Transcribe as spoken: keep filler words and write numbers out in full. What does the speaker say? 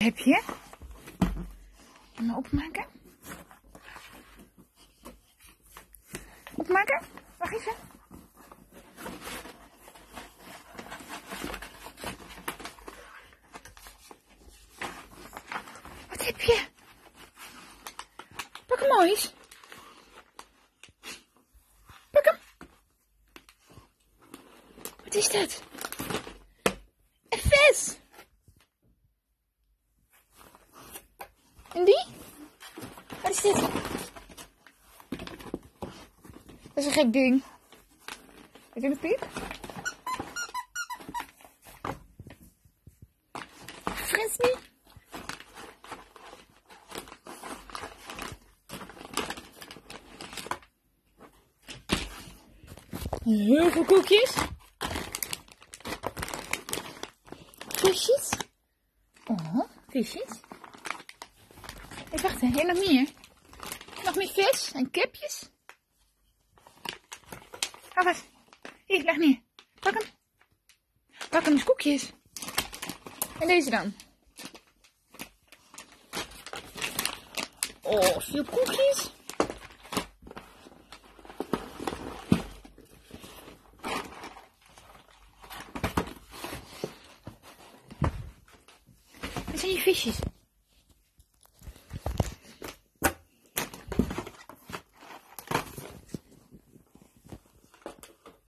heb je? Even opmaken. Opmaken? Wacht even. Wat heb je? Pak hem mooi eens. Pak hem. Wat is dat? Een vis. En die? Wat is dit? Dat is een gek ding. Heb je een piep? Frisbee? Heel veel koekjes. Visjes. Oh, visjes. Hey, wacht, hier nog meer. Nog meer vis en kipjes. Ga vast. Hier, leg neer. Pak hem. Pak hem eens koekjes. En deze dan. Oh, veel koekjes. Dit zijn je visjes.